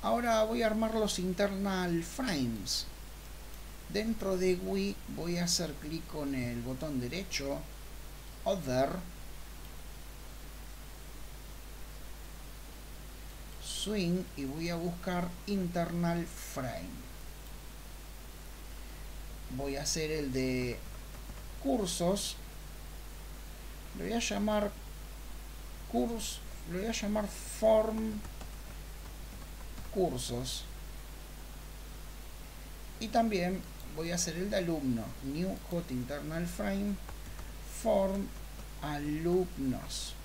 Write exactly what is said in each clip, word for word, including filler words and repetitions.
Ahora voy a armar los internal frames. Dentro de G U I voy a hacer clic con el botón derecho, Other, Swing, y voy a buscar internal frame. Voy a hacer el de cursos. Le voy a llamar curso, le voy a llamar form cursos. Y también voy a hacer el de alumno, new hot internal frame form alumnos.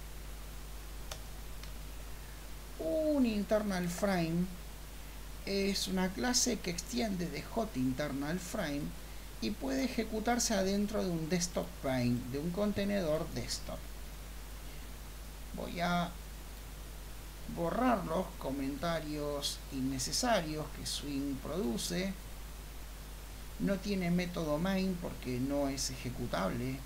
Un internal frame es una clase que extiende de hot internal frame y puede ejecutarse adentro de un desktop frame, de un contenedor desktop. Voy a borrar los comentarios innecesarios que Swing produce. No tiene método main porque no es ejecutable.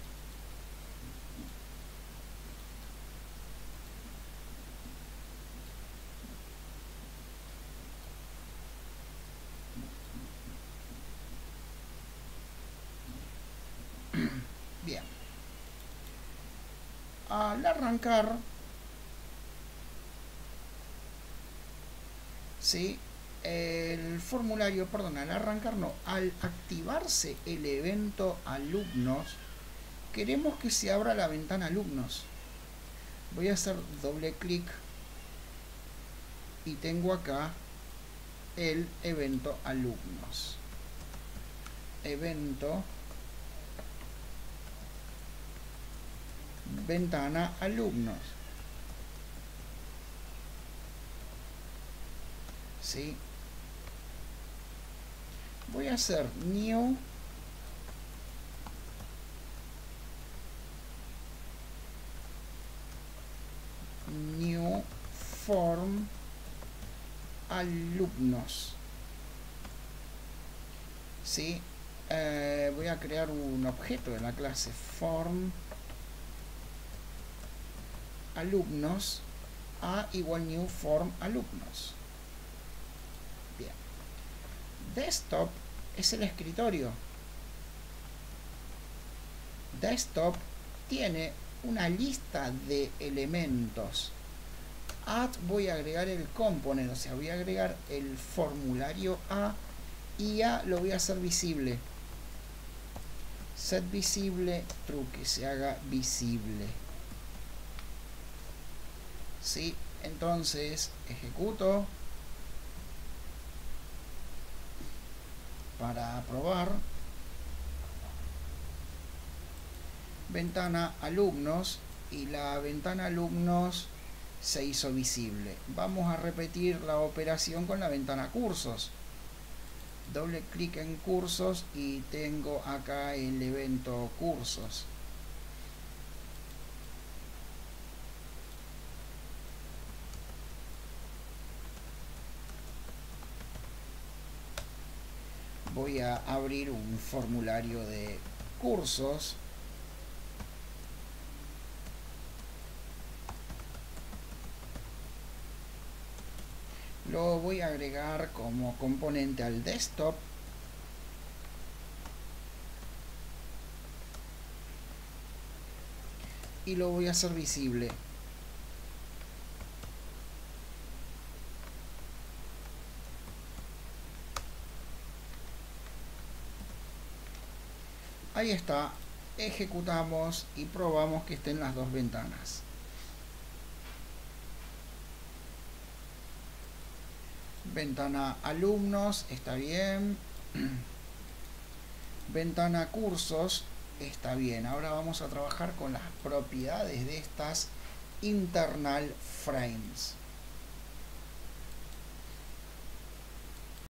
Bien. Al arrancar, ¿sí? El formulario, perdón, al arrancar no, al activarse el evento alumnos, queremos que se abra la ventana alumnos. Voy a hacer doble clic y tengo acá el evento alumnos. Evento ventana alumnos. ¿Sí? Voy a hacer new new form alumnos. ¿Sí? Eh, voy a crear un objeto de la clase form alumnos a igual new form alumnos. Bien. Desktop es el escritorio. Desktop tiene una lista de elementos. Add, voy a agregar el component, o sea, voy a agregar el formulario A, y A lo voy a hacer visible. Set visible, true, que se haga visible. ¿Sí? Entonces ejecuto para probar. Ventana alumnos, y la ventana alumnos se hizo visible. Vamos a repetir la operación con la ventana cursos. Doble clic en cursos y tengo acá el evento cursos. Voy a abrir un formulario de cursos. Lo voy a agregar como componente al desktop. Y lo voy a hacer visible. Ahí está. Ejecutamos y probamos que estén las dos ventanas. Ventana alumnos está bien. Ventana cursos está bien. Ahora vamos a trabajar con las propiedades de estas internal frames.